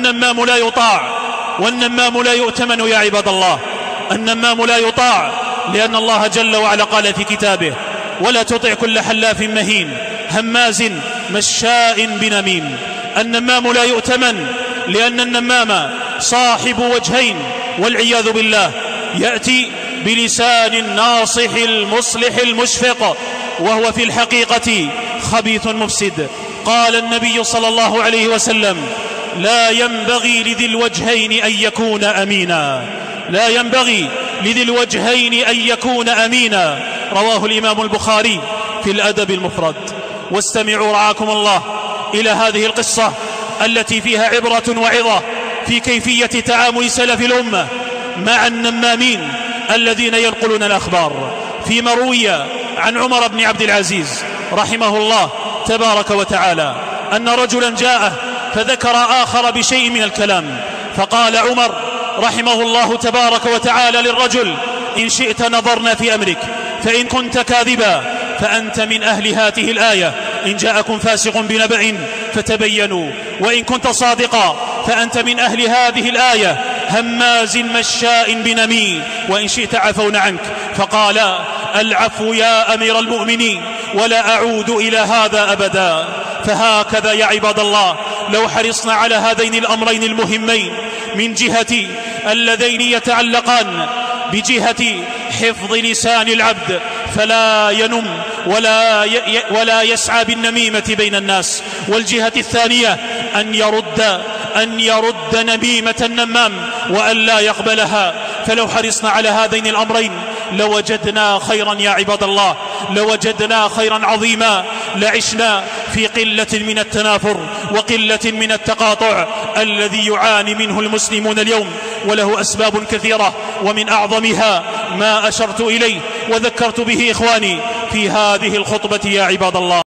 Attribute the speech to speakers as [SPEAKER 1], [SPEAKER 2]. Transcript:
[SPEAKER 1] النمام لا يطاع والنمام لا يؤتمن يا عباد الله. النمام لا يطاع لأن الله جل وعلا قال في كتابه: ولا تطع كل حلاف مهين هماز مشاء بنميم. النمام لا يؤتمن لأن النمام صاحب وجهين والعياذ بالله، يأتي بلسان ناصح المصلح المشفق وهو في الحقيقة خبيث مفسد. قال النبي صلى الله عليه وسلم: لا ينبغي لذي الوجهين أن يكون أمينا. لا ينبغي لذي الوجهين أن يكون أمينا. رواه الإمام البخاري في الأدب المفرد. واستمعوا رعاكم الله إلى هذه القصة التي فيها عبرة وعظة في كيفية تعامل سلف الأمة مع النمامين الذين ينقلون الأخبار. فيما روي عن عمر بن عبد العزيز رحمه الله تبارك وتعالى أن رجلا جاءه فذكر آخر بشيء من الكلام، فقال عمر رحمه الله تبارك وتعالى للرجل: إن شئت نظرنا في أمرك، فإن كنت كاذبا فأنت من أهل هذه الآية: إن جاءكم فاسق بنبأ فتبينوا، وإن كنت صادقا فأنت من أهل هذه الآية: هماز مشاء بنميم، وإن شئت عفونا عنك. فقال: العفو يا أمير المؤمنين، ولا أعود إلى هذا أبدا. فهكذا يا عباد الله لو حرصنا على هذين الأمرين المهمين من جهة اللذين يتعلقان بجهة حفظ لسان العبد، فلا ينم ولا يسعى بالنميمة بين الناس، والجهة الثانية أن يرد نميمة النمام وأن لا يقبلها. فلو حرصنا على هذين الأمرين لوجدنا خيرا يا عباد الله، لوجدنا خيرا عظيما، لعشنا في قلة من التنافر وقلة من التقاطع الذي يعاني منه المسلمون اليوم، وله أسباب كثيرة، ومن أعظمها ما أشرت إليه وذكرت به إخواني في هذه الخطبة يا عباد الله.